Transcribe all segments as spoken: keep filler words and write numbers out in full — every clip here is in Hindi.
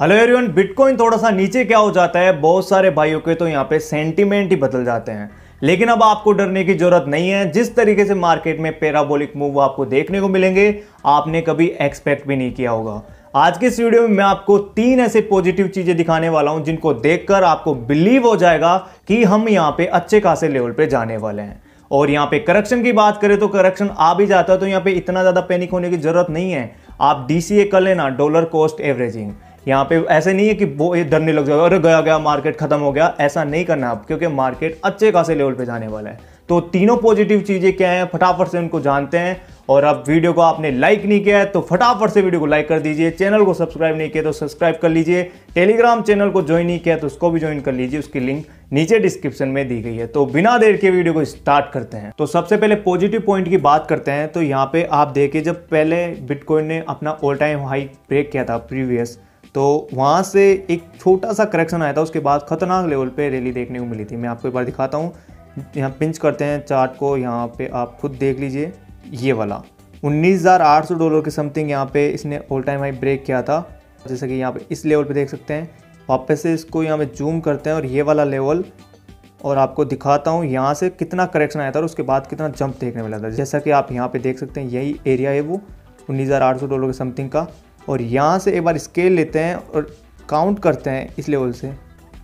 हेलो एवरीवन, बिटकॉइन थोड़ा सा नीचे क्या हो जाता है, बहुत सारे भाइयों के तो यहाँ पे सेंटीमेंट ही बदल जाते हैं। लेकिन अब आपको डरने की जरूरत नहीं है। जिस तरीके से मार्केट में पैराबोलिक मूव आपको देखने को मिलेंगे, आपने कभी एक्सपेक्ट भी नहीं किया होगा। आज के इस वीडियो में मैं आपको तीन ऐसे पॉजिटिव चीजें दिखाने वाला हूं जिनको देखकर आपको बिलीव हो जाएगा कि हम यहाँ पे अच्छे खासे लेवल पे जाने वाले हैं। और यहाँ पे करेक्शन की बात करें तो करेक्शन आ भी जाता है तो यहाँ पे इतना ज्यादा पैनिक होने की जरूरत नहीं है। आप डीसीए कर लेना, डॉलर कॉस्ट एवरेजिंग। यहाँ पे ऐसे नहीं है कि वो ये डरने लग जाएगा, अरे गया गया मार्केट खत्म हो गया, ऐसा नहीं करना आप, क्योंकि मार्केट अच्छे खासे लेवल पे जाने वाला है। तो तीनों पॉजिटिव चीजें क्या हैं, फटाफट से उनको जानते हैं। और अब वीडियो को आपने लाइक नहीं किया है तो फटाफट से वीडियो को लाइक कर दीजिए। चैनल को सब्सक्राइब नहीं किया तो सब्सक्राइब कर लीजिए। टेलीग्राम चैनल को ज्वाइन नहीं किया तो उसको भी ज्वाइन कर लीजिए, उसकी लिंक नीचे डिस्क्रिप्शन में दी गई है। तो बिना देर के वीडियो को स्टार्ट करते हैं। तो सबसे पहले पॉजिटिव पॉइंट की बात करते हैं। तो यहाँ पे आप देखिए, जब पहले बिटकॉइन ने अपना ऑल टाइम हाई ब्रेक किया था प्रीवियस, तो वहाँ से एक छोटा सा करेक्शन आया था, उसके बाद खतरनाक लेवल पे रैली देखने को मिली थी। मैं आपको एक बार दिखाता हूँ। यहाँ पिंच करते हैं चार्ट को, यहाँ पे आप खुद देख लीजिए, ये वाला उन्नीस हज़ार आठ सौ डॉलर के समथिंग यहाँ पे इसने ऑल टाइम हाई ब्रेक किया था। जैसे कि यहाँ पे इस लेवल पे देख सकते हैं। वापस से इसको यहाँ पे जूम करते हैं और ये वाला लेवल, और आपको दिखाता हूँ यहाँ से कितना करेक्शन आया था और उसके बाद कितना जंप देखने मिला था। जैसा कि आप यहाँ पे देख सकते हैं, यही एरिया है वो उन्नीस हज़ार आठ सौ डॉलर के समथिंग का। और यहाँ से एक बार स्केल लेते हैं और काउंट करते हैं इस लेवल से,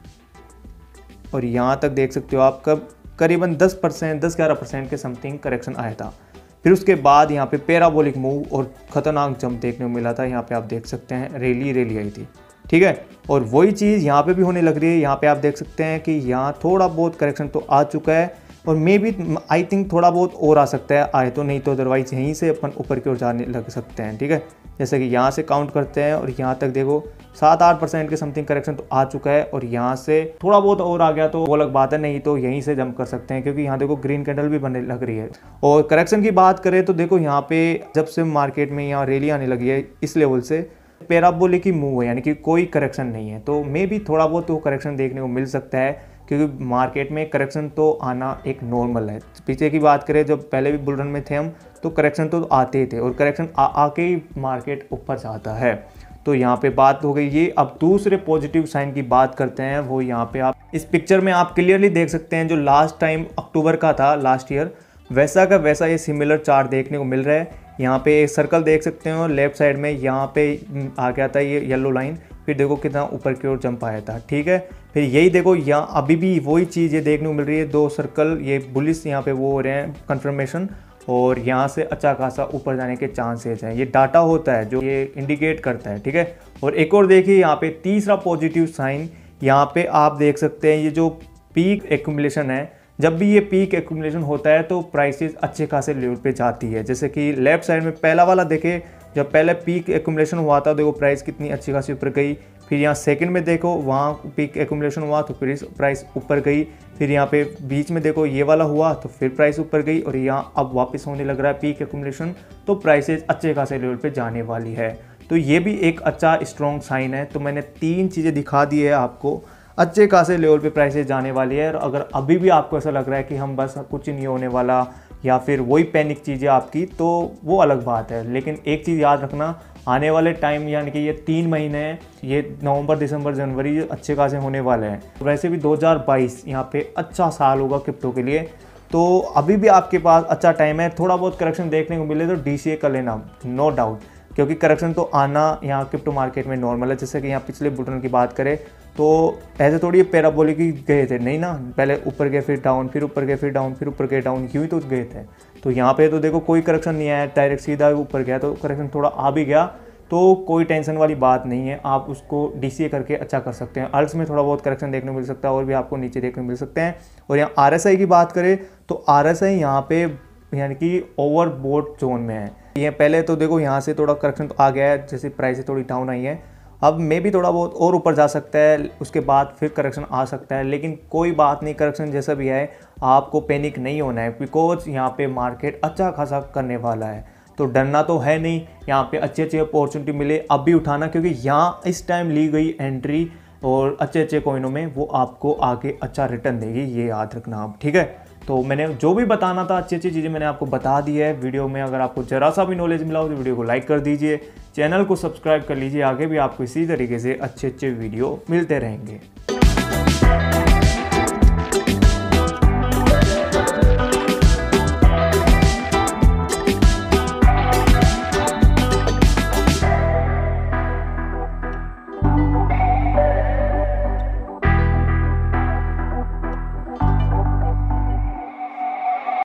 और यहाँ तक देख सकते हो आप कब करीबन दस परसेंट दस ग्यारह परसेंट के समथिंग करेक्शन आया था। फिर उसके बाद यहाँ पे पैराबोलिक मूव और ख़तरनाक जंप देखने को मिला था। यहाँ पे आप देख सकते हैं रैली रैली आई थी, ठीक है। और वही चीज़ यहाँ पे भी होने लग रही है। यहाँ पे आप देख सकते हैं कि यहाँ थोड़ा बहुत करेक्शन तो आ चुका है, और मे बी आई थिंक थोड़ा बहुत और आ सकता है, आए तो, नहीं तो अदरवाइज यहीं से अपन ऊपर की ओर जाने लग सकते हैं, ठीक है। जैसे कि यहाँ से काउंट करते हैं और यहाँ तक देखो सात आठ परसेंट के समथिंग करेक्शन तो आ चुका है, और यहाँ से थोड़ा बहुत और आ गया तो वो अलग बात है, नहीं तो यहीं से जंप कर सकते हैं, क्योंकि यहाँ देखो ग्रीन कैंडल भी बनने लग रही है। और करेक्शन की बात करें तो देखो यहाँ पे जब से मार्केट में यहाँ रैली आने लगी है इस लेवल से, पैराबोलिक ही मूव है, यानी कि कोई करेक्शन नहीं है। तो मे भी थोड़ा बहुत तो करेक्शन देखने को मिल सकता है, क्योंकि मार्केट में करेक्शन तो आना एक नॉर्मल है। पीछे की बात करें, जब पहले भी बुल रन में थे हम, तो करेक्शन तो आते ही थे, और करेक्शन आके ही मार्केट ऊपर जाता है। तो यहाँ पे बात हो गई ये। अब दूसरे पॉजिटिव साइन की बात करते हैं। वो यहाँ पे आप इस पिक्चर में आप क्लियरली देख सकते हैं, जो लास्ट टाइम अक्टूबर का था लास्ट ईयर, वैसा का वैसा ये सिमिलर चार्ट देखने को मिल रहा है। यहाँ पे एक सर्कल देख सकते हो लेफ्ट साइड में, यहाँ पे आ गया था ये येलो लाइन, फिर देखो कितना ऊपर की ओर जंप आया था, ठीक है। फिर यही देखो यहाँ अभी भी वही चीज़ ये देखने को मिल रही है, दो सर्कल ये बुलिश यहाँ पे वो हो रहे हैं कंफर्मेशन, और यहाँ से अच्छा खासा ऊपर जाने के चांसेस हैं। ये डाटा होता है जो ये इंडिकेट करता है, ठीक है। और एक और देखिए यहाँ पे तीसरा पॉजिटिव साइन, यहाँ पे आप देख सकते हैं ये जो पीक एक्यूमुलेशन है, जब भी ये पीक एक्यूमुलेशन होता है तो प्राइसेस अच्छे खासे लेवल पे जाती है। जैसे कि लेफ्ट साइड में पहला वाला देखे, जब पहले पीक एक्यूमुलेशन हुआ था देखो प्राइस कितनी अच्छी खासी ऊपर गई। फिर यहाँ सेकंड में देखो वहाँ पीक एक्यूमुलेशन हुआ तो फिर प्राइस ऊपर गई। फिर यहाँ पे बीच में देखो ये वाला हुआ तो फिर प्राइस ऊपर गई, और यहाँ अब वापस होने लग रहा है पीक एक्यूमुलेशन, तो प्राइसेस अच्छे खासे लेवल पे जाने वाली है। तो ये भी एक अच्छा स्ट्रॉन्ग साइन है। तो मैंने तीन चीज़ें दिखा दी है आपको, अच्छे खासे लेवल पे प्राइसेस जाने वाली है। और अगर अभी भी आपको ऐसा लग रहा है कि हम बस कुछ नहीं होने वाला, या फिर वही पैनिक चीज़ें आपकी, तो वो अलग बात है। लेकिन एक चीज़ याद रखना, आने वाले टाइम यानी कि ये तीन महीने हैं, ये नवंबर दिसंबर जनवरी अच्छे खासे होने वाले हैं। वैसे भी दो हज़ार बाईस यहाँ पे अच्छा साल होगा क्रिप्टो के लिए, तो अभी भी आपके पास अच्छा टाइम है। थोड़ा बहुत करेक्शन देखने को मिले तो डीसीए कर लेना, नो डाउट, क्योंकि करेक्शन तो आना यहाँ क्रिप्टो मार्केट में नॉर्मल है। जैसे कि यहाँ पिछले बुल रन की बात करें तो ऐसे थोड़ी पैराबोलिक ही गए थे, नहीं ना, पहले ऊपर गए फिर डाउन, फिर ऊपर गए फिर डाउन, फिर ऊपर गए डाउन, यूँ ही तो गए थे। तो यहाँ पे तो देखो कोई करेक्शन नहीं आया, डायरेक्ट सीधा ऊपर गया, तो करेक्शन थोड़ा आ भी गया तो कोई टेंशन वाली बात नहीं है, आप उसको डीसीए करके अच्छा कर सकते हैं। अल्ट्स में थोड़ा बहुत करेक्शन देखने को मिल सकता है, और भी आपको नीचे देखने को मिल सकते हैं। और यहाँ आरएसआई की बात करें तो आरएसआई यहाँ पे यानी कि ओवरबोट जोन में है। ये पहले तो देखो यहाँ से थोड़ा करेक्शन तो आ गया है, जैसे प्राइस थोड़ी डाउन आई है, अब मे भी थोड़ा बहुत और ऊपर जा सकता है, उसके बाद फिर करेक्शन आ सकता है। लेकिन कोई बात नहीं, करेक्शन जैसा भी है आपको पैनिक नहीं होना है, बिकॉज यहाँ पे मार्केट अच्छा खासा करने वाला है। तो डरना तो है नहीं, यहाँ पे अच्छी अच्छी अपॉर्चुनिटी मिले अब भी उठाना, क्योंकि यहाँ इस टाइम ली गई एंट्री और अच्छे अच्छे कॉइनों में वो आपको आगे अच्छा रिटर्न देगी, ये याद रखना आप, ठीक है। तो मैंने जो भी बताना था अच्छी अच्छी चीज़ें मैंने आपको बता दी है वीडियो में। अगर आपको जरा सा भी नॉलेज मिला हो तो वीडियो को लाइक कर दीजिए, चैनल को सब्सक्राइब कर लीजिए, आगे भी आपको इसी तरीके से अच्छे अच्छे वीडियो मिलते रहेंगे।